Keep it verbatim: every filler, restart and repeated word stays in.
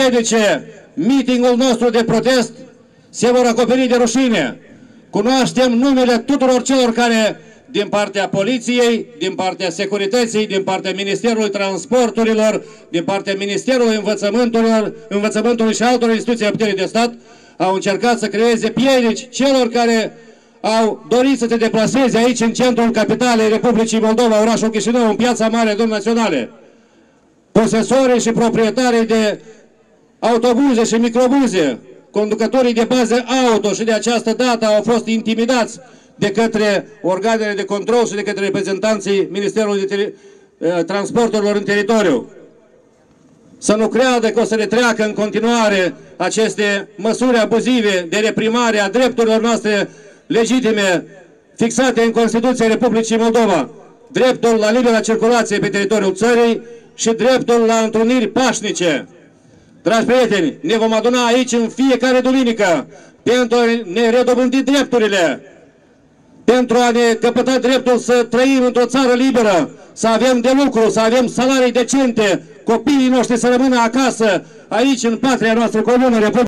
împiedice meetingul nostru de protest, se vor acoperi de rușine. Cunoaștem numele tuturor celor care, din partea poliției, din partea securității, din partea Ministerului Transporturilor, din partea Ministerului Învățământului, Învățământului și altor instituții puterii de stat, au încercat să creeze piedici celor care au dorit să se deplaseze aici, în centrul capitalei Republicii Moldova, orașul Chișinău, în Piața Mare a Domnului Naționale. Posesorii și proprietarii de autobuze și microbuze, conducătorii de baze auto și de această dată au fost intimidați de către organele de control și de către reprezentanții Ministerului de Transporturilor în teritoriu. Să nu creadă că o să le treacă în continuare aceste măsuri abuzive de reprimare a drepturilor noastre legitime fixate în Constituția Republicii Moldova. Dreptul la libera circulație pe teritoriul țării și dreptul la întruniri pașnice. Dragi prieteni, ne vom aduna aici în fiecare duminică pentru a ne redobândi drepturile, pentru a ne căpăta dreptul să trăim într-o țară liberă, să avem de lucru, să avem salarii decente, copiii noștri să rămână acasă, aici în patria noastră comună, Republica